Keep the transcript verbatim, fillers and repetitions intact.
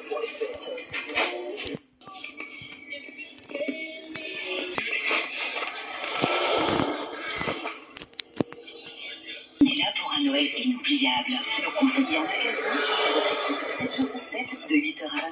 pour les fêtes. On est là pour un Noël inoubliable. Nos conseillers en magasin sont à votre écoute sept jours sur sept de huit heures à vingt heures.